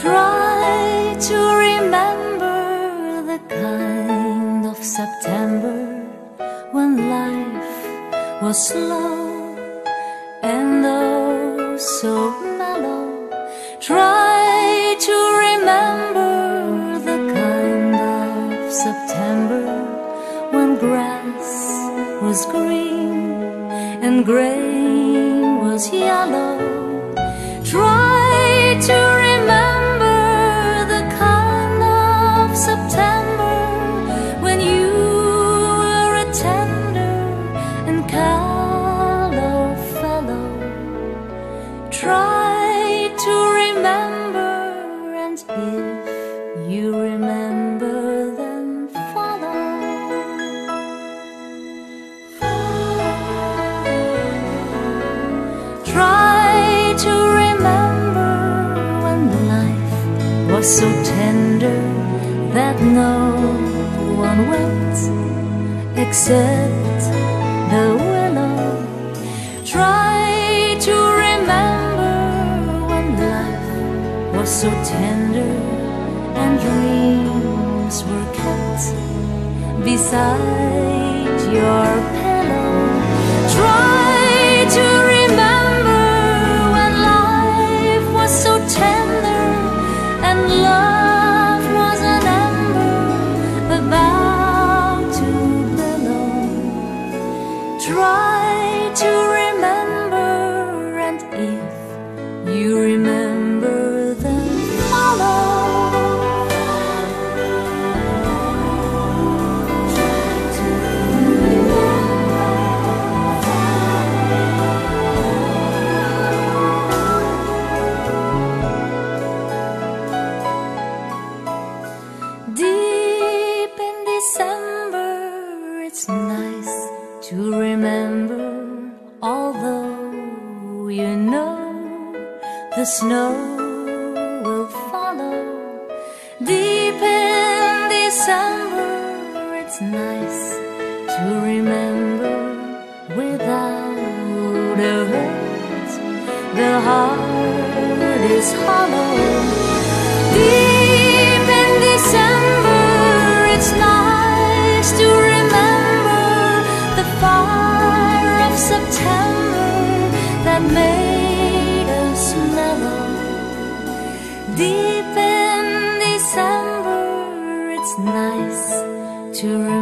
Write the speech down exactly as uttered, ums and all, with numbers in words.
Try to remember the kind of September when life was slow and oh so mellow. Try to remember the kind of September when grass was green and grain was yellow. Try to remember the kind of September when you were a tender and callow fellow. Try to remember, and if you remember, then follow. Try to remember when life was so tender that no one went except the willow. Try to remember when life was so tender and dreams were kept beside your pillow. Try to remember when life was so tender and love was an ember about to billow. Try to remember, and if you remember, then follow. Deep in December, it's nice to remember, although you know the snow will follow. Deep in December, it's nice to remember, without a hurt, the heart is hollow. Deep in December, it's nice to remember the fire of September that made us mellow. Deep in December, it's nice to remember